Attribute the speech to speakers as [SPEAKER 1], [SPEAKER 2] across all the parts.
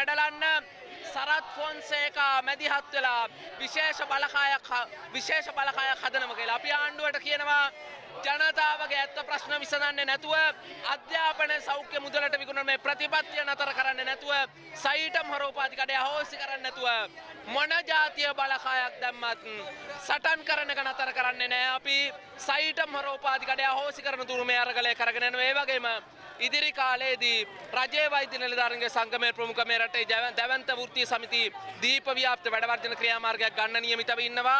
[SPEAKER 1] මැඩලන්න සරත් ෆොන්සේකා මැදිහත් වෙලා විශේෂ බලකායක් හදනවා කියලා අපි ආණ්ඩුවට කියනවා ජනතාවගේ ඇත්ත ප්‍රශ්න විසඳන්නේ නැතුව අධ්‍යාපන සෞඛ්‍ය මුදලට විකුණන මේ ප්‍රතිපත්තිය නතර කරන්නේ නැතුව සයිටම් හරෝපාධි කඩේ අහෝසි කරන්නේ නැතුව මොන ජාතිය බලකායක් දැම්මත් සටන් කරන එක නතර කරන්නේ නැහැ අපි සයිටම් හරෝපාධි කඩේ අහෝසි කරන තුරු මේ අරගලය කරගෙන යනවා ඒ වගේම ඉදිරි කාලයේදී රජයේ වෛද්‍ය නිලධාරීන්ගේ සංගමයේ ප්‍රමුඛ මේ රටේ දැවැන්ත වෘත්තීය සමිති දීප ව්‍යාප්ත වැඩවර්ජන ක්‍රියාමාර්ගයක් ගන්න නියමිතව ඉන්නවා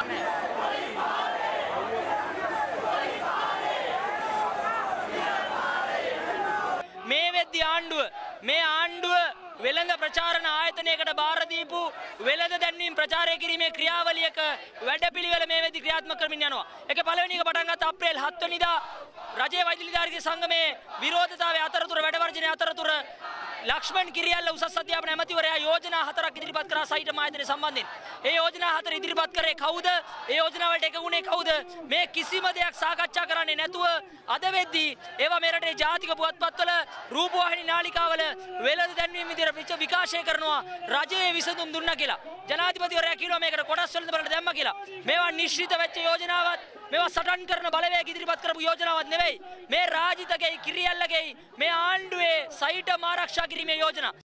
[SPEAKER 2] මේ වෙද්දී ආණ්ඩුව වෙළඳ ප්‍රචාරණ ආයතනයකට බාර දීපු වෙළඳ දැන්වීම් ප්‍රචාරය කිරීමේ ක්‍රියාවලියක වැඩපිළිවෙල මේ වෙද්දී ක්‍රියාත්මක කරමින් යනවා. ඒකේ පළවෙනි එක පටන් ගත්ත අප්‍රේල් 7 වෙනිදා රජයේ වෛද්‍ය නිලධාරීන්ගේ සංගමයේ විරෝධතාවයේ අතරතුර වැඩවර්ජනයේ අතරතුර ලක්ෂ්මන් කිරියල්ල උසස් අධ්‍යාපන ඇමතිවරයා යෝජනා 4ක් ඉදිරිපත් කරා සයිටම් ආයතනය සම්බන්ධයෙන්. ඒ යෝජනා 4 ඉදිරිපත් කරේ කවුද? ඒ යෝජනා වලට එකගුණේ කවුද? මේ කිසිම දෙයක් සාකච්ඡා කරන්නේ නැතුව අද වෙද්දී ඒවා මේ රටේ ජාතික පුවත්පත්වල රූපවාහිනී නාලිකාවල වෙළඳ දැන්වීම් විදිහට විකාශය කරනවා රජයේ විසඳුම් දුන්නා කියලා. ජනාධිපතිවරයා කියනවා මේකට කොටස් වලින් බලන්න දැම්මා කියලා. මේවා නිශ්චිත වෙච්ච යෝජනාවක් මේවා සටන් කරන බලවේග ඉදිරිපත් කරපු යෝජනාවක් නෙවෙයි. මේ රාජිතගේ කිරියල්ලගේ මේ ආණ්ඩුවේ සයිටම් ආරක්ෂා කිරීමේ යෝජනා